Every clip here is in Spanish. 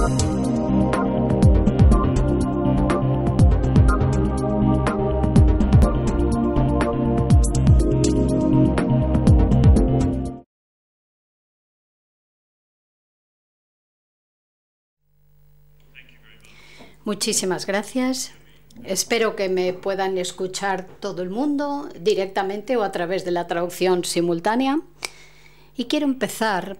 Muchísimas gracias. Espero que me puedan escuchar todo el mundo directamente o a través de la traducción simultánea. Y quiero empezar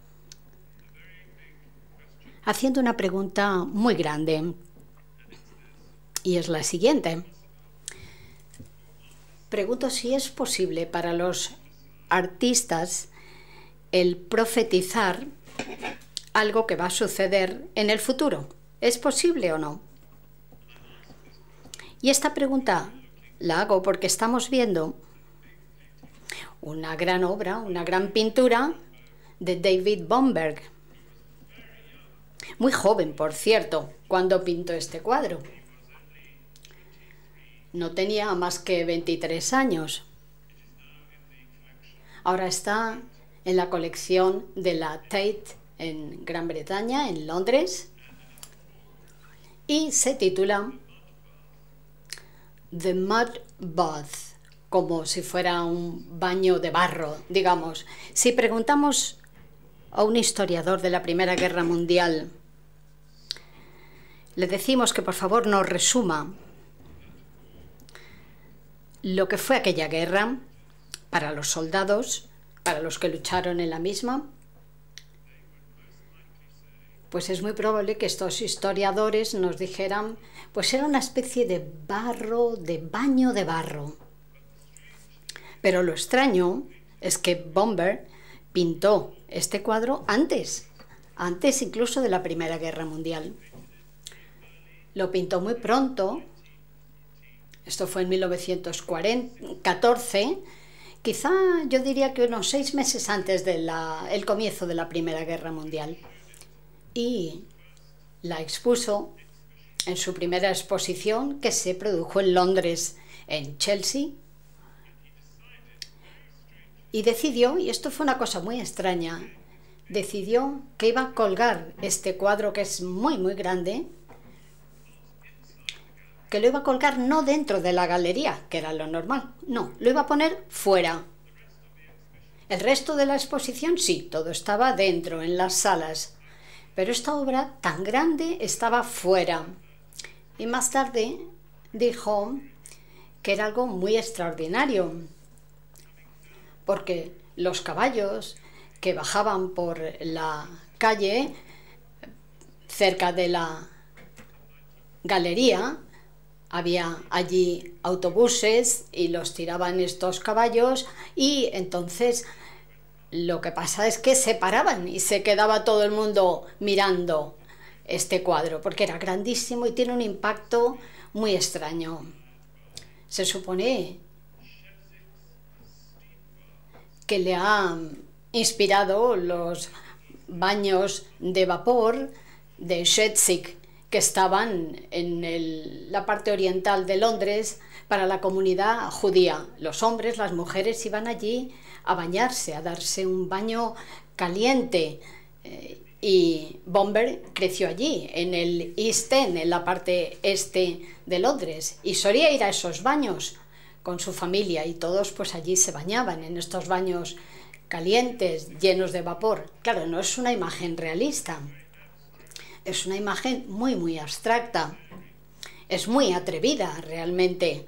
haciendo una pregunta muy grande. Y es la siguiente. Pregunto si es posible para los artistas el profetizar algo que va a suceder en el futuro. ¿Es posible o no? Y esta pregunta la hago porque estamos viendo una gran obra, una gran pintura de David Bomberg. Muy joven, por cierto, cuando pintó este cuadro. No tenía más que 23 años. Ahora está en la colección de la Tate en Gran Bretaña, en Londres. Y se titula The Mud Bath, como si fuera un baño de barro, digamos. Si preguntamos a un historiador de la Primera Guerra Mundial, le decimos que por favor nos resuma lo que fue aquella guerra para los soldados, para los que lucharon en la misma, pues es muy probable que estos historiadores nos dijeran, pues era una especie de barro, de baño de barro. Pero lo extraño es que Bomberg pintó este cuadro antes incluso de la Primera Guerra Mundial. Lo pintó muy pronto, esto fue en 1914, quizá yo diría que unos 6 meses antes del comienzo de la Primera Guerra Mundial. Y la expuso en su primera exposición que se produjo en Londres, en Chelsea. Y decidió, y esto fue una cosa muy extraña, decidió que iba a colgar este cuadro que es muy, muy grande, que lo iba a colgar no dentro de la galería, que era lo normal, no, lo iba a poner fuera. El resto de la exposición sí, todo estaba dentro, en las salas. Pero esta obra tan grande estaba fuera. Y más tarde dijo que era algo muy extraordinario, porque los caballos que bajaban por la calle cerca de la galería, había allí autobuses y los tiraban estos caballos, y entonces lo que pasa es que se paraban y se quedaba todo el mundo mirando este cuadro, porque era grandísimo y tiene un impacto muy extraño. Se supone que le ha inspirado los baños de vapor de Cheswick, que estaban en la parte oriental de Londres para la comunidad judía. Los hombres, las mujeres iban allí a bañarse, a darse un baño caliente. Y Bomberg creció allí, en el East End, en la parte este de Londres, y solía ir a esos baños con su familia, y todos pues allí se bañaban en estos baños calientes, llenos de vapor. Claro, no es una imagen realista, es una imagen muy, muy abstracta, es muy atrevida realmente,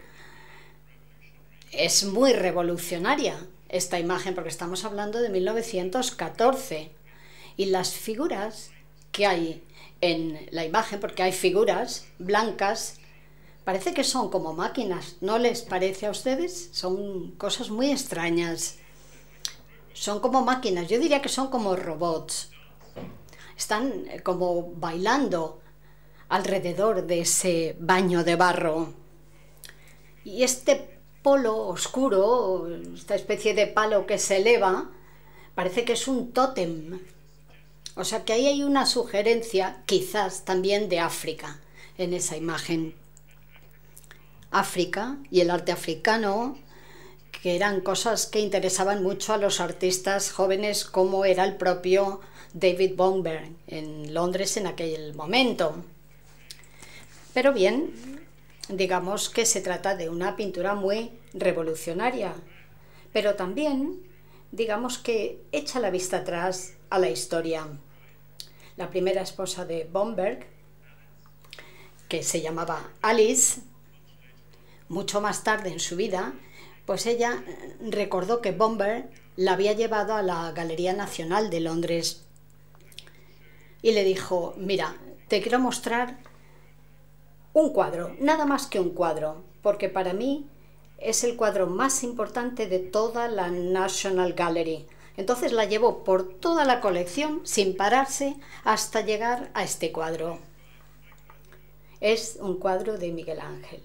es muy revolucionaria esta imagen, porque estamos hablando de 1914, y las figuras que hay en la imagen, porque hay figuras blancas, parece que son como máquinas, ¿no les parece a ustedes? Son cosas muy extrañas, son como máquinas, yo diría que son como robots, están como bailando alrededor de ese baño de barro. Y este polo oscuro, esta especie de palo que se eleva, parece que es un tótem. O sea que ahí hay una sugerencia, quizás también de África, en esa imagen. África y el arte africano, que eran cosas que interesaban mucho a los artistas jóvenes, como era el propio David Bomberg en Londres en aquel momento. Pero bien, digamos que se trata de una pintura muy revolucionaria, pero también digamos que echa la vista atrás a la historia. La primera esposa de Bomberg, que se llamaba Alice, mucho más tarde en su vida, pues ella recordó que Bomberg la había llevado a la Galería Nacional de Londres y le dijo: mira, te quiero mostrar un cuadro, nada más que un cuadro, porque para mí es el cuadro más importante de toda la National Gallery. Entonces la llevó por toda la colección sin pararse hasta llegar a este cuadro. Es un cuadro de Miguel Ángel.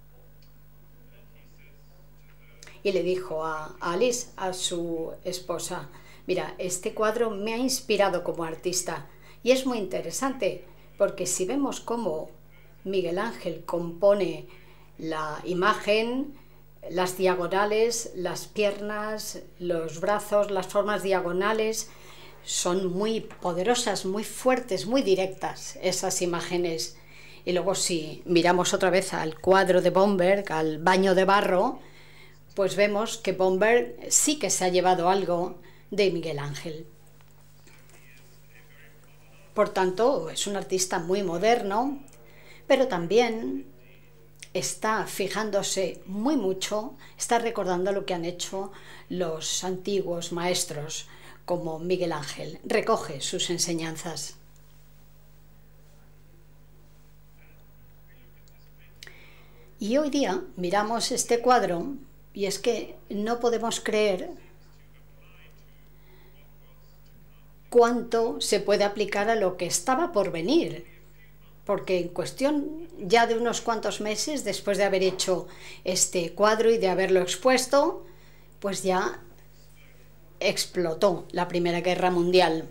Y le dijo a Alice, a su esposa: mira, este cuadro me ha inspirado como artista. Y es muy interesante, porque si vemos cómo Miguel Ángel compone la imagen, las diagonales, las piernas, los brazos, las formas diagonales, son muy poderosas, muy fuertes, muy directas esas imágenes. Y luego si miramos otra vez al cuadro de Bomberg, al baño de barro, pues vemos que Bomberg sí que se ha llevado algo de Miguel Ángel. Por tanto, es un artista muy moderno, pero también está fijándose muy mucho, está recordando lo que han hecho los antiguos maestros, como Miguel Ángel. Recoge sus enseñanzas. Y hoy día miramos este cuadro y es que no podemos creer cuánto se puede aplicar a lo que estaba por venir, porque en cuestión ya de unos cuantos meses después de haber hecho este cuadro y de haberlo expuesto, pues ya explotó la Primera Guerra Mundial.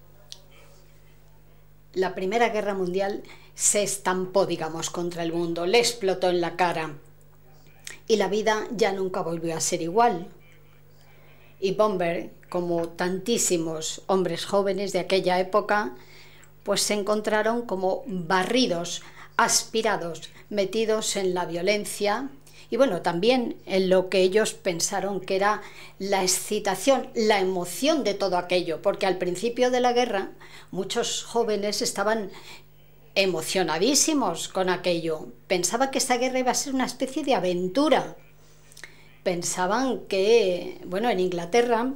La Primera Guerra Mundial se estampó, digamos, contra el mundo, le explotó en la cara y la vida ya nunca volvió a ser igual. Y Bomberg, como tantísimos hombres jóvenes de aquella época, pues se encontraron como barridos, aspirados, metidos en la violencia y bueno, también en lo que ellos pensaron que era la excitación, la emoción de todo aquello, porque al principio de la guerra muchos jóvenes estaban emocionadísimos con aquello, pensaban que esta guerra iba a ser una especie de aventura, pensaban que, bueno, en Inglaterra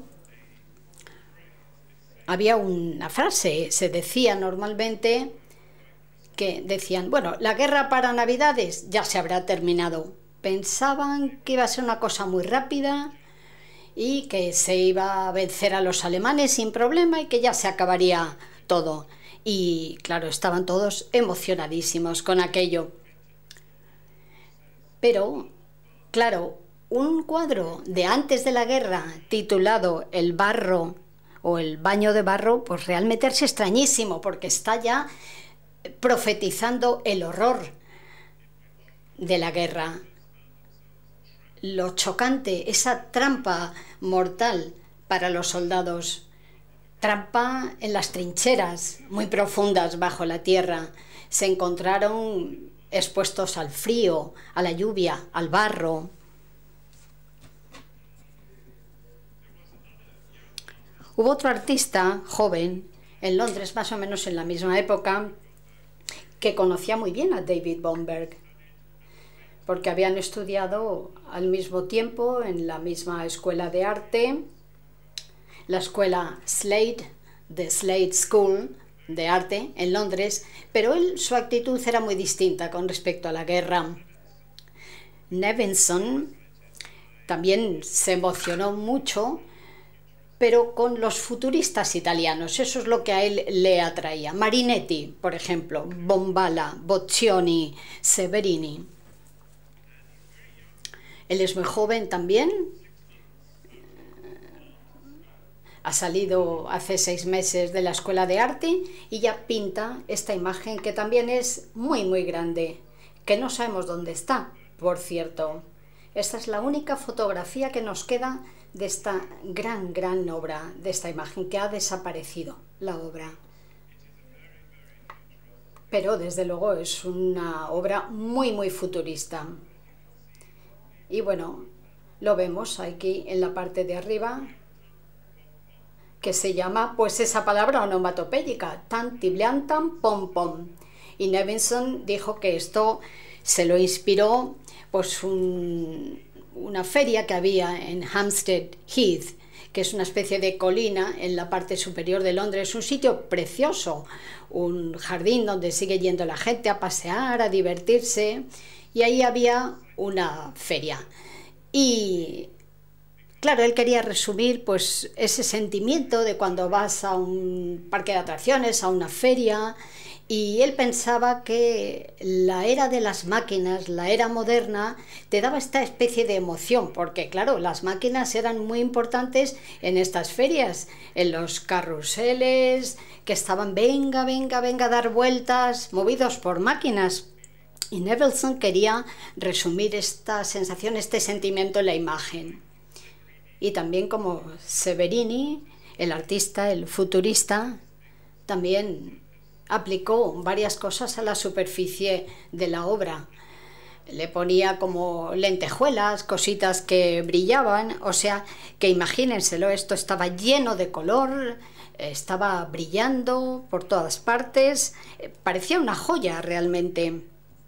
había una frase, se decía normalmente, que decían, bueno, la guerra para Navidades ya se habrá terminado. Pensaban que iba a ser una cosa muy rápida y que se iba a vencer a los alemanes sin problema y que ya se acabaría todo. Y claro, estaban todos emocionadísimos con aquello. Pero, claro, un cuadro de antes de la guerra titulado El barro o el baño de barro, pues realmente es extrañísimo porque está ya profetizando el horror de la guerra, lo chocante, esa trampa mortal para los soldados, trampa en las trincheras muy profundas bajo la tierra. Se encontraron expuestos al frío, a la lluvia, al barro. Hubo otro artista joven en Londres, más o menos en la misma época, que conocía muy bien a David Bomberg, porque habían estudiado al mismo tiempo en la misma escuela de arte, la escuela Slade, de Slade School de arte en Londres, pero su actitud era muy distinta con respecto a la guerra. Nevinson también se emocionó mucho, pero con los futuristas italianos, eso es lo que a él le atraía. Marinetti, por ejemplo, Bombala, Boccioni, Severini. Él es muy joven también, ha salido hace 6 meses de la escuela de arte y ya pinta esta imagen que también es muy muy grande, que no sabemos dónde está, por cierto. Esta es la única fotografía que nos queda de esta gran obra, de esta imagen que ha desaparecido. la obra. Pero desde luego es una obra muy, muy futurista. Y bueno, lo vemos aquí en la parte de arriba, que se llama, pues esa palabra onomatopéyica, tantibliantam pom pom. Y Nevinson dijo que esto se lo inspiró pues una feria que había en Hampstead Heath, que es una especie de colina en la parte superior de Londres, un sitio precioso, un jardín donde sigue yendo la gente a pasear, a divertirse, y ahí había una feria. Y claro, él quería resumir pues ese sentimiento de cuando vas a un parque de atracciones, a una feria, y él pensaba que la era de las máquinas, la era moderna, te daba esta especie de emoción, porque claro, las máquinas eran muy importantes en estas ferias, en los carruseles, que estaban venga, venga, venga a dar vueltas, movidos por máquinas. Y Nevinson quería resumir esta sensación, este sentimiento en la imagen. Y también como Severini, el artista, el futurista, también aplicó varias cosas a la superficie de la obra. Le ponía como lentejuelas, cositas que brillaban, o sea, que imagínenselo, esto estaba lleno de color, estaba brillando por todas partes, parecía una joya realmente.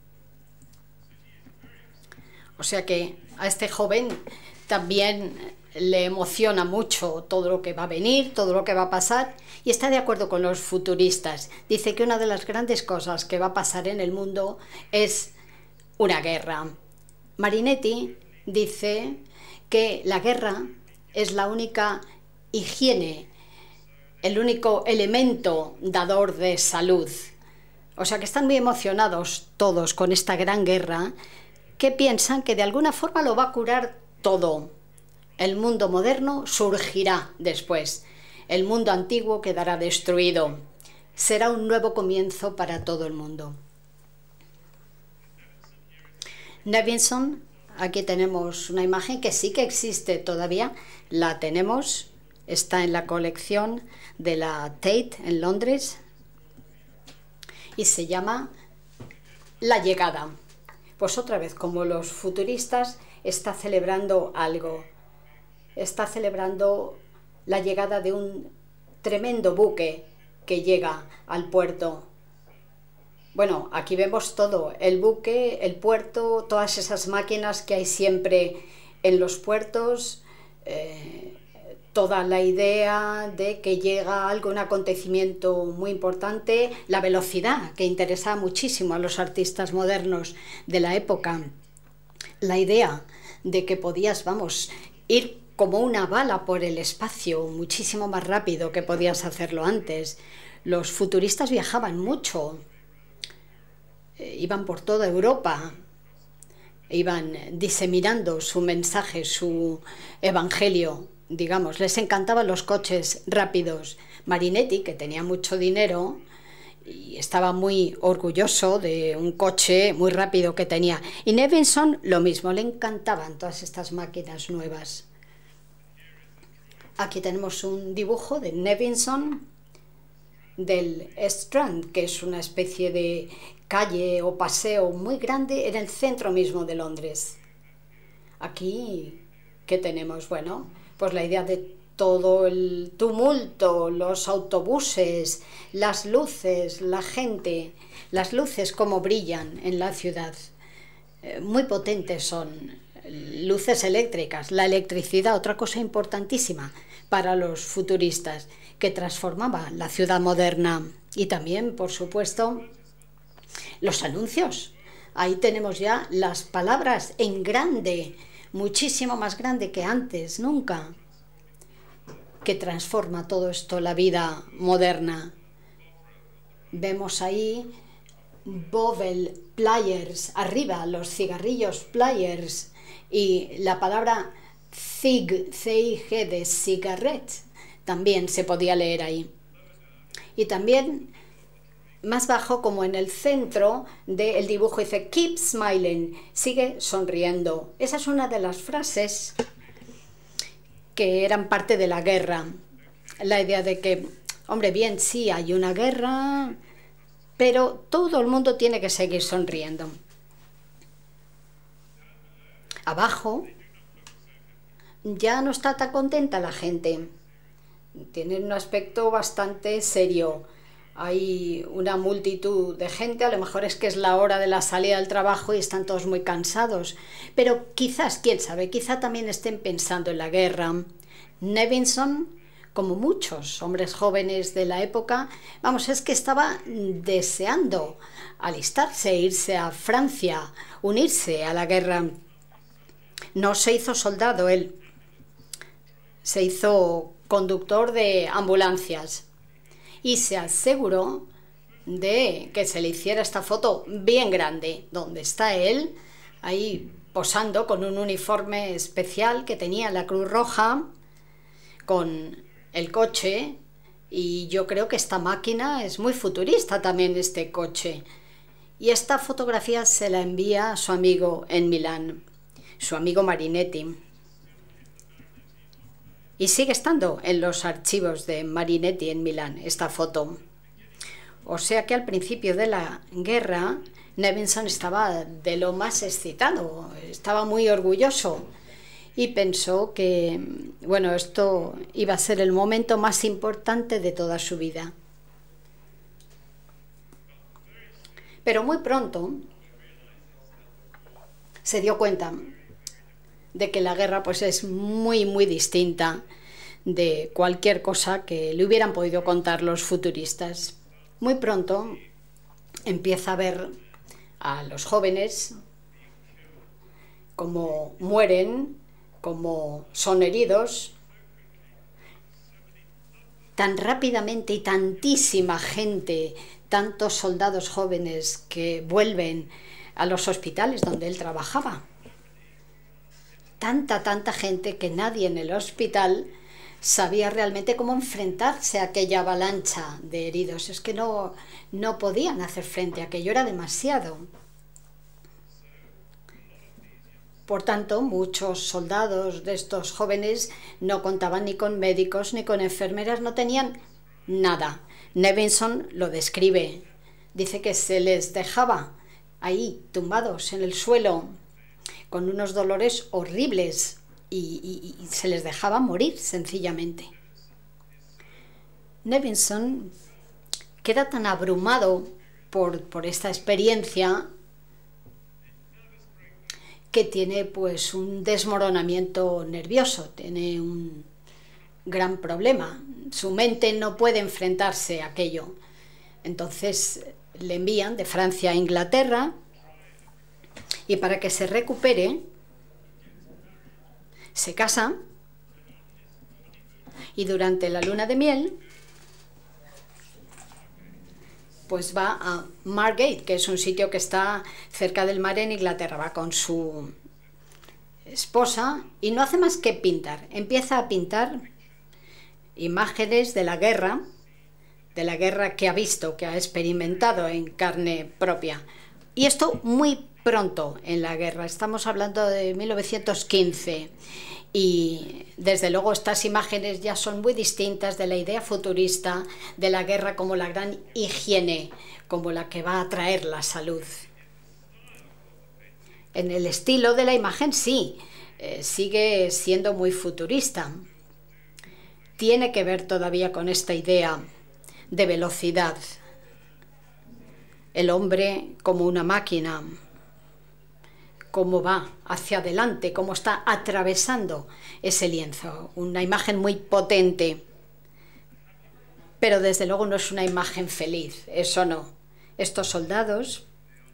O sea que a este joven también le emociona mucho todo lo que va a venir, todo lo que va a pasar, y está de acuerdo con los futuristas. Dice que una de las grandes cosas que va a pasar en el mundo es una guerra. Marinetti dice que la guerra es la única higiene, el único elemento dador de salud. O sea que están muy emocionados todos con esta gran guerra, que piensan que de alguna forma lo va a curar todo. El mundo moderno surgirá después. El mundo antiguo quedará destruido. Será un nuevo comienzo para todo el mundo. Nevinson, aquí tenemos una imagen que sí que existe todavía. La tenemos, está en la colección de la Tate en Londres y se llama La llegada. Pues otra vez, como los futuristas, está celebrando algo. Está celebrando la llegada de un tremendo buque que llega al puerto. Bueno, aquí vemos todo, el buque, el puerto, todas esas máquinas que hay siempre en los puertos, toda la idea de que llega algún acontecimiento muy importante, la velocidad que interesa muchísimo a los artistas modernos de la época, la idea de que podías, vamos, ir como una bala por el espacio, muchísimo más rápido que podías hacerlo antes. Los futuristas viajaban mucho, iban por toda Europa, iban diseminando su mensaje, su evangelio, digamos. Les encantaban los coches rápidos. Marinetti, que tenía mucho dinero y estaba muy orgulloso de un coche muy rápido que tenía. Y Nevinson lo mismo, le encantaban todas estas máquinas nuevas. Aquí tenemos un dibujo de Nevinson del Strand, que es una especie de calle o paseo muy grande en el centro mismo de Londres. Aquí, ¿qué tenemos? Bueno, pues la idea de todo el tumulto, los autobuses, las luces, la gente, las luces como brillan en la ciudad. Muy potentes son. Luces eléctricas, la electricidad, otra cosa importantísima para los futuristas, que transformaba la ciudad moderna. Y también, por supuesto, los anuncios. Ahí tenemos ya las palabras en grande, muchísimo más grande que antes, nunca, que transforma todo esto la vida moderna. Vemos ahí Bovel Players, arriba los cigarrillos Players, y la palabra cig, C-I-G, de cigarette, también se podía leer ahí. Y también más bajo, como en el centro del dibujo, dice keep smiling, sigue sonriendo. Esa es una de las frases que eran parte de la guerra. La idea de que Hombre, bien, sí, hay una guerra, pero todo el mundo tiene que seguir sonriendo. Abajo ya no está tan contenta la gente. Tienen un aspecto bastante serio. Hay una multitud de gente, a lo mejor es que es la hora de la salida del trabajo y están todos muy cansados. Pero quizás, quién sabe, quizá también estén pensando en la guerra. Nevinson, como muchos hombres jóvenes de la época, vamos, es que estaba deseando alistarse, irse a Francia, unirse a la guerra. No se hizo soldado él, se hizo conductor de ambulancias y se aseguró de que se le hiciera esta foto bien grande, donde está él ahí posando con un uniforme especial que tenía la Cruz Roja, con el coche, y yo creo que esta máquina es muy futurista también, este coche. Y esta fotografía se la envía a su amigo en Milán, su amigo Marinetti. Y sigue estando en los archivos de Marinetti en Milán, esta foto. O sea que al principio de la guerra, Nevinson estaba de lo más excitado, estaba muy orgulloso y pensó que, bueno, esto iba a ser el momento más importante de toda su vida. Pero muy pronto se dio cuenta de que la guerra pues es muy muy distinta de cualquier cosa que le hubieran podido contar los futuristas. Muy pronto empieza a ver a los jóvenes cómo mueren, cómo son heridos tan rápidamente, y tantísima gente, tantos soldados jóvenes que vuelven a los hospitales donde él trabajaba. Tanta gente que nadie en el hospital sabía realmente cómo enfrentarse a aquella avalancha de heridos. Es que no podían hacer frente a aquello, era demasiado. Por tanto, muchos soldados de estos jóvenes no contaban ni con médicos ni con enfermeras, no tenían nada. Nevinson lo describe. Dice que se les dejaba ahí, tumbados en el suelo, con unos dolores horribles, y se les dejaba morir sencillamente. Nevinson queda tan abrumado por esta experiencia que tiene pues un desmoronamiento nervioso, tiene un gran problema. Su mente no puede enfrentarse a aquello. Entonces le envían de Francia a Inglaterra, y para que se recupere se casa, y durante la luna de miel pues va a Margate, que es un sitio que está cerca del mar en Inglaterra. Va con su esposa y no hace más que pintar. Empieza a pintar imágenes de la guerra que ha visto, que ha experimentado en carne propia. Y esto muy pronto en la guerra, estamos hablando de 1915, y desde luego estas imágenes ya son muy distintas de la idea futurista de la guerra como la gran higiene, como la que va a traer la salud. En el estilo de la imagen sí, sigue siendo muy futurista. Tiene que ver todavía con esta idea de velocidad. El hombre como una máquina, cómo va hacia adelante, cómo está atravesando ese lienzo. Una imagen muy potente, pero desde luego no es una imagen feliz, eso no. Estos soldados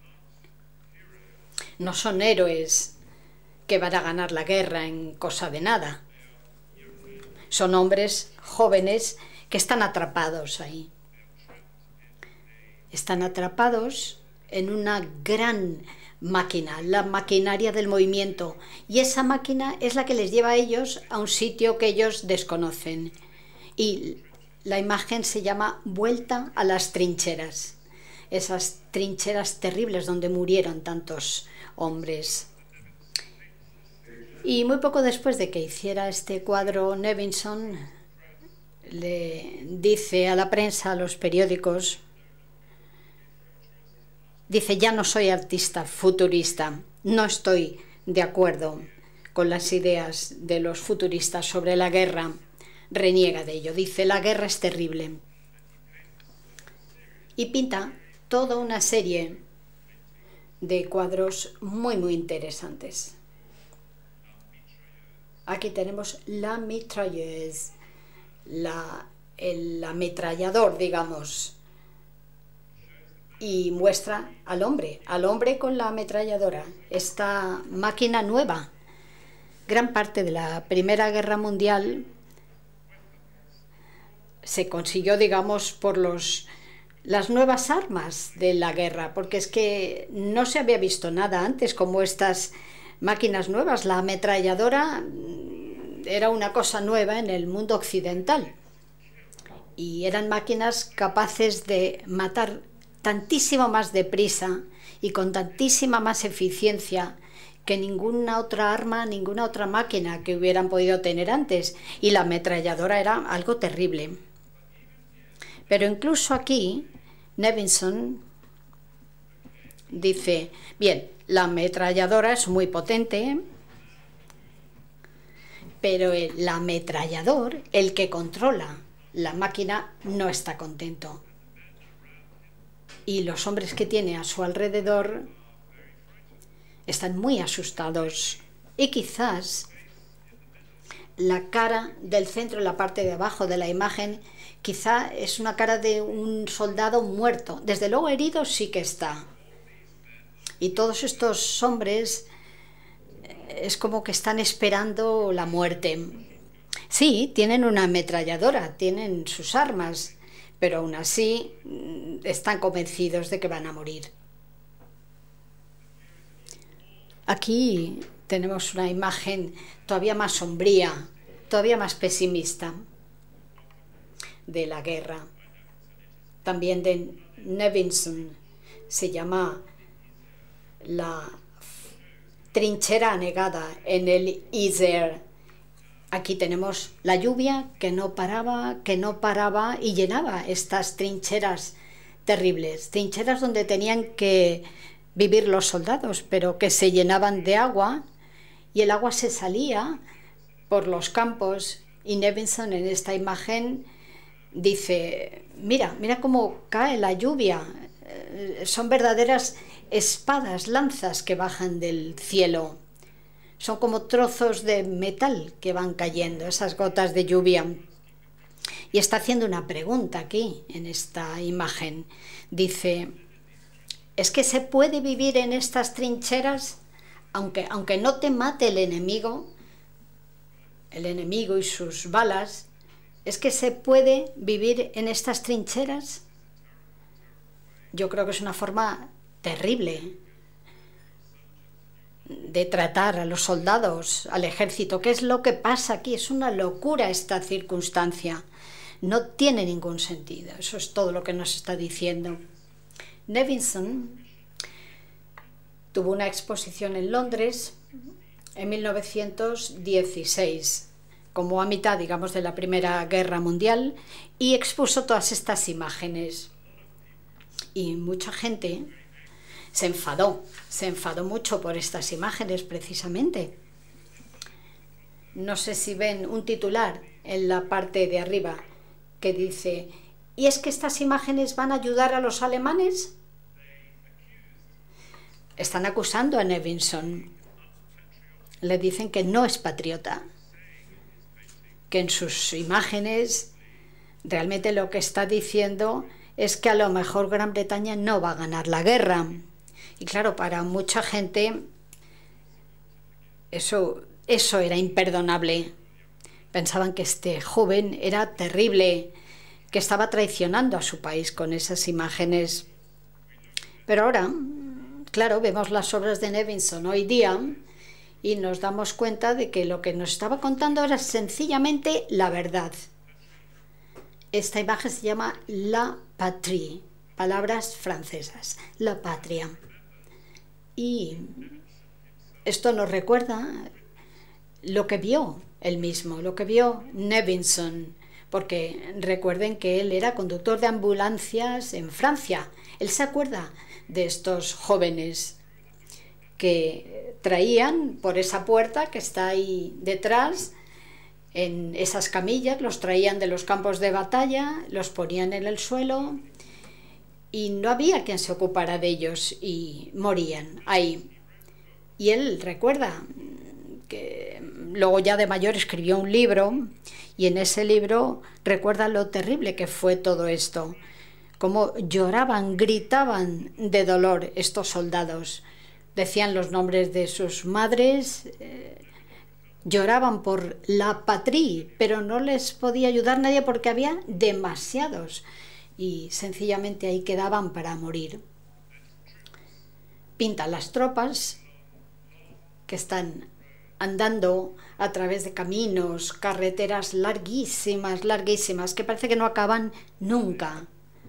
no son héroes que van a ganar la guerra en cosa de nada. Son hombres jóvenes que están atrapados ahí. Están atrapados en una gran máquina, la maquinaria del movimiento, y esa máquina es la que les lleva a ellos a un sitio que ellos desconocen, y la imagen se llama Vuelta a las trincheras, esas trincheras terribles donde murieron tantos hombres. Y muy poco después de que hiciera este cuadro Nevinson, le dice a la prensa, a los periódicos, dice: ya no soy artista futurista, no estoy de acuerdo con las ideas de los futuristas sobre la guerra, reniega de ello, dice: la guerra es terrible. Y pinta toda una serie de cuadros muy, muy interesantes. Aquí tenemos la mitrailleuse, el ametrallador, digamos, y muestra al hombre con la ametralladora, esta máquina nueva. Gran parte de la Primera Guerra Mundial se consiguió, digamos, por las nuevas armas de la guerra, porque es que no se había visto nada antes como estas máquinas nuevas. La ametralladora era una cosa nueva en el mundo occidental y eran máquinas capaces de matar tantísimo más deprisa y con tantísima más eficiencia que ninguna otra arma, ninguna otra máquina que hubieran podido tener antes, y la ametralladora era algo terrible. Pero incluso aquí Nevinson dice: bien, la ametralladora es muy potente, pero el ametrallador, el que controla la máquina, no está contento. Y los hombres que tiene a su alrededor están muy asustados. Y quizás la cara del centro, la parte de abajo de la imagen, quizá es una cara de un soldado muerto. Desde luego herido sí que está. Y todos estos hombres es como que están esperando la muerte. Sí, tienen una ametralladora, tienen sus armas, pero aún así están convencidos de que van a morir. Aquí tenemos una imagen todavía más sombría, todavía más pesimista de la guerra. También de Nevinson, se llama La trinchera anegada en el Isère. Aquí tenemos la lluvia que no paraba y llenaba estas trincheras terribles, trincheras donde tenían que vivir los soldados, pero que se llenaban de agua y el agua se salía por los campos. Y Nevinson en esta imagen dice: mira cómo cae la lluvia, son verdaderas espadas, lanzas que bajan del cielo. Son como trozos de metal que van cayendo, esas gotas de lluvia. Y está haciendo una pregunta aquí, en esta imagen. Dice: ¿es que se puede vivir en estas trincheras aunque no te mate el enemigo y sus balas? ¿Es que se puede vivir en estas trincheras? Yo creo que es una forma terrible de tratar a los soldados, al ejército. ¿Qué es lo que pasa aquí? Es una locura esta circunstancia. No tiene ningún sentido. Eso es todo lo que nos está diciendo. Nevinson tuvo una exposición en Londres en 1916, como a mitad, digamos, de la Primera Guerra Mundial, y expuso todas estas imágenes. Y mucha gente se enfadó mucho por estas imágenes, precisamente. No sé si ven un titular en la parte de arriba que dice: ¿y es que estas imágenes van a ayudar a los alemanes? Están acusando a Nevinson. Le dicen que no es patriota, que en sus imágenes realmente lo que está diciendo es que a lo mejor Gran Bretaña no va a ganar la guerra. Y claro, para mucha gente eso era imperdonable. Pensaban que este joven era terrible, que estaba traicionando a su país con esas imágenes. Pero ahora, claro, vemos las obras de Nevinson hoy día y nos damos cuenta de que lo que nos estaba contando era sencillamente la verdad. Esta imagen se llama La Patrie, palabras francesas, la patria. Y esto nos recuerda lo que vio él mismo, lo que vio Nevinson, porque recuerden que él era conductor de ambulancias en Francia. Él se acuerda de estos jóvenes que traían por esa puerta que está ahí detrás, en esas camillas, los traían de los campos de batalla, los ponían en el suelo y no había quien se ocupara de ellos y morían ahí. Y él recuerda que luego ya de mayor escribió un libro y en ese libro recuerda lo terrible que fue todo esto, cómo lloraban, gritaban de dolor estos soldados, decían los nombres de sus madres, lloraban por la patria, pero no les podía ayudar nadie porque había demasiados y sencillamente ahí quedaban para morir. Pinta las tropas que están andando a través de caminos, carreteras larguísimas, larguísimas, que parece que no acaban nunca.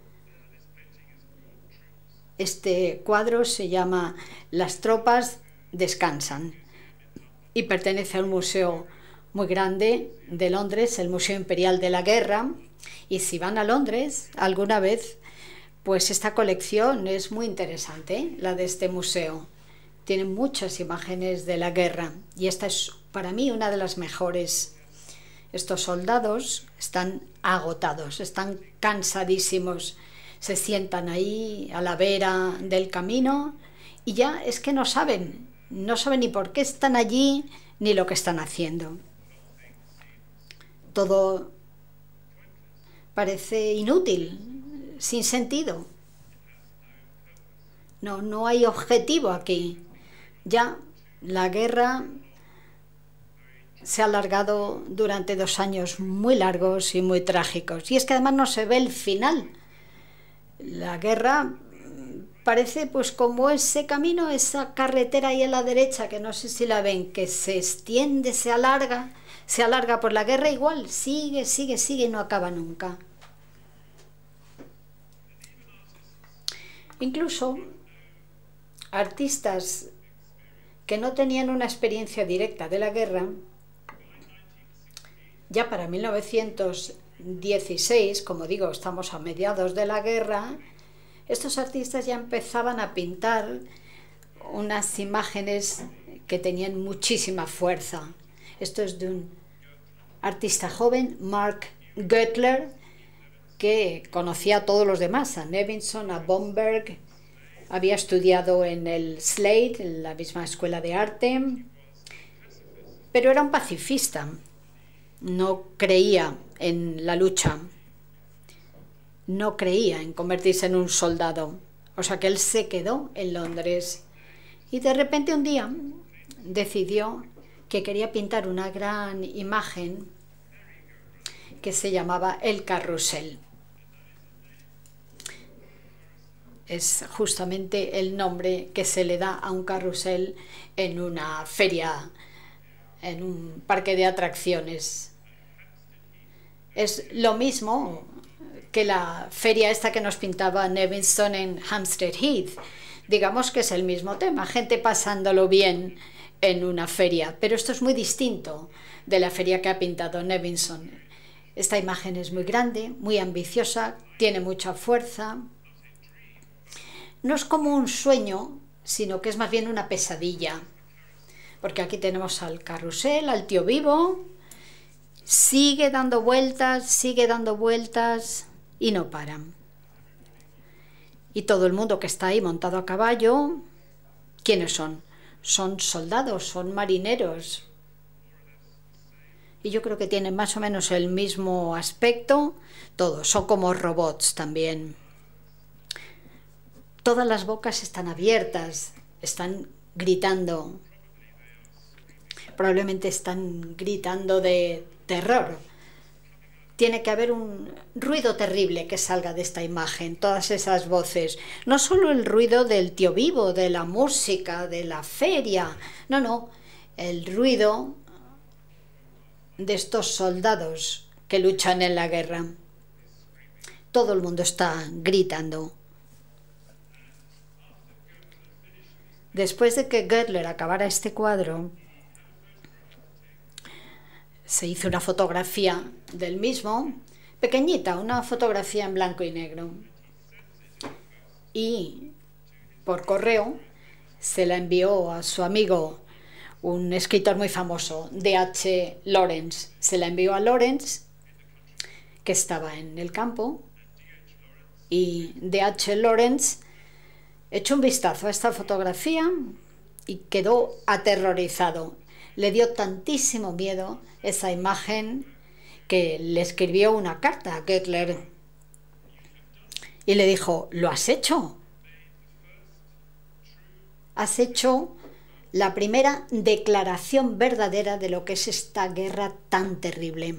Este cuadro se llama Las tropas descansan y pertenece a un museo muy grande de Londres, el Museo Imperial de la Guerra. Y si van a Londres alguna vez, pues esta colección es muy interesante, la de este museo. Tiene muchas imágenes de la guerra y esta es para mí una de las mejores. Estos soldados están agotados, están cansadísimos, se sientan ahí a la vera del camino y ya es que no saben ni por qué están allí ni lo que están haciendo. Todo parece inútil, sin sentido. No hay objetivo aquí. Ya la guerra se ha alargado durante 2 años muy largos y muy trágicos. Y es que además no se ve el final. La guerra parece pues como ese camino, esa carretera ahí a la derecha, que no sé si la ven, que se extiende, se alarga, pues la guerra igual, sigue y no acaba nunca. Incluso artistas que no tenían una experiencia directa de la guerra, ya para 1916, como digo, estamos a mediados de la guerra, estos artistas ya empezaban a pintar unas imágenes que tenían muchísima fuerza. Esto es de un artista joven, Mark Goettler, que conocía a todos los demás, a Nevinson, a Bomberg, había estudiado en el Slade, en la misma escuela de arte, pero era un pacifista, no creía en la lucha, no creía en convertirse en un soldado, o sea que él se quedó en Londres y de repente un día decidió que quería pintar una gran imagen que se llamaba El Carrusel. Es justamente el nombre que se le da a un carrusel en una feria, en un parque de atracciones. Es lo mismo que la feria esta que nos pintaba Nevinson en Hampstead Heath. Digamos que es el mismo tema, gente pasándolo bien en una feria, pero esto es muy distinto de la feria que ha pintado Nevinson. Esta imagen es muy grande, muy ambiciosa, tiene mucha fuerza. No es como un sueño, sino que es más bien una pesadilla. Porque aquí tenemos al carrusel, al tío vivo, sigue dando vueltas y no paran. Y todo el mundo que está ahí montado a caballo, ¿quiénes son? Son soldados, son marineros. Y yo creo que tienen más o menos el mismo aspecto, todos, son como robots también. Todas las bocas están abiertas, están gritando. Probablemente están gritando de terror. Tiene que haber un ruido terrible que salga de esta imagen, todas esas voces. No solo el ruido del tío vivo, de la música, de la feria. No, el ruido de estos soldados que luchan en la guerra. Todo el mundo está gritando. Después de que Goettler acabara este cuadro, se hizo una fotografía del mismo, pequeñita, una fotografía en blanco y negro. Y por correo se la envió a su amigo, un escritor muy famoso, D.H. Lawrence. Se la envió a Lawrence, que estaba en el campo, y D.H. Lawrence echó un vistazo a esta fotografía y quedó aterrorizado. Le dio tantísimo miedo esa imagen que le escribió una carta a Kepler y le dijo: ¿lo has hecho? Has hecho la primera declaración verdadera de lo que es esta guerra tan terrible.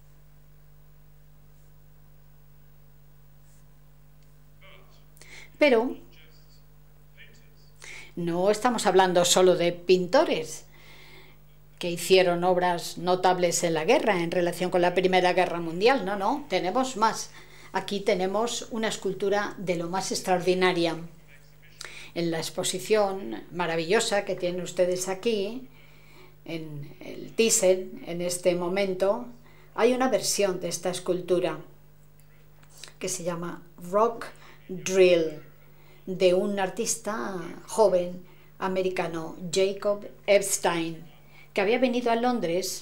Pero no estamos hablando solo de pintores que hicieron obras notables en la guerra en relación con la Primera Guerra Mundial. No, tenemos más. Aquí tenemos una escultura de lo más extraordinaria. En la exposición maravillosa que tienen ustedes aquí, en el Thyssen, en este momento, hay una versión de esta escultura que se llama Rock Drill, de un artista joven americano, Jacob Epstein, que había venido a Londres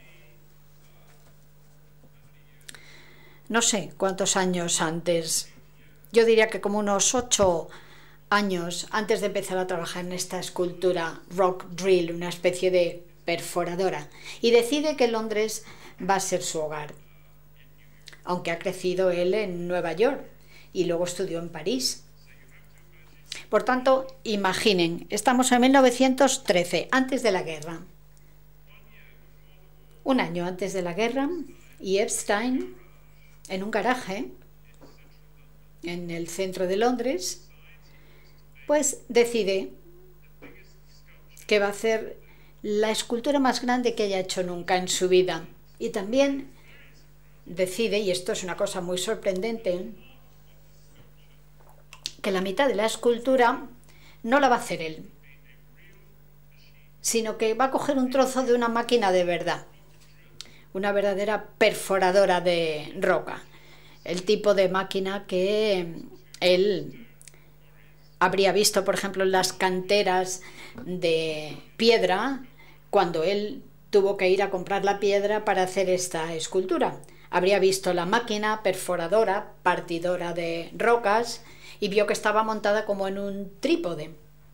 no sé cuántos años antes, yo diría que como unos 8 años antes de empezar a trabajar en esta escultura Rock Drill, una especie de perforadora, y decide que Londres va a ser su hogar, aunque ha crecido él en Nueva York y luego estudió en París. Por tanto, imaginen, estamos en 1913, antes de la guerra. Un año antes de la guerra, y Epstein, en un garaje en el centro de Londres, pues decide que va a hacer la escultura más grande que haya hecho nunca en su vida. Y también decide, y esto es una cosa muy sorprendente, que la mitad de la escultura no la va a hacer él, sino que va a coger un trozo de una máquina de verdad, una verdadera perforadora de roca, el tipo de máquina que él habría visto, por ejemplo, en las canteras de piedra, cuando él tuvo que ir a comprar la piedra para hacer esta escultura. Habría visto la máquina perforadora, partidora de rocas, y vio que estaba montada como en un trípode.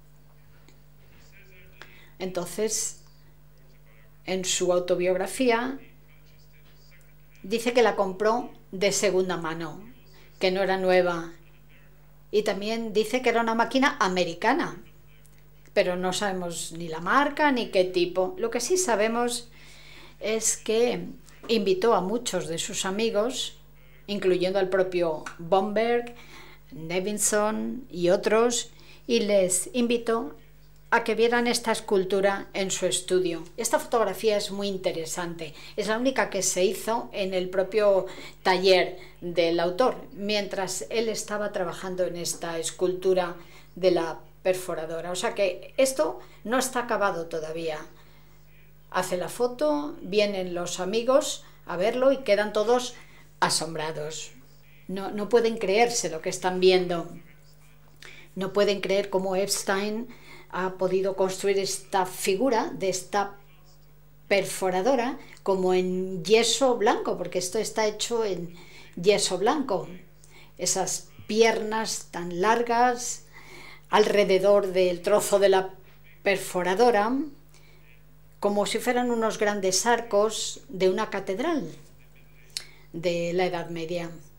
Entonces, en su autobiografía, dice que la compró de segunda mano, que no era nueva. Y también dice que era una máquina americana, pero no sabemos ni la marca ni qué tipo. Lo que sí sabemos es que invitó a muchos de sus amigos, incluyendo al propio Bomberg, Nevinson y otros, y les invitó a que vieran esta escultura en su estudio. Esta fotografía es muy interesante, es la única que se hizo en el propio taller del autor, mientras él estaba trabajando en esta escultura de la perforadora. O sea que esto no está acabado todavía. Hace la foto, vienen los amigos a verlo y quedan todos asombrados. No pueden creerse lo que están viendo. No pueden creer cómo Epstein ha podido construir esta figura de esta perforadora como en yeso blanco, porque esto está hecho en yeso blanco. Esas piernas tan largas alrededor del trozo de la perforadora, como si fueran unos grandes arcos de una catedral de la Edad Media.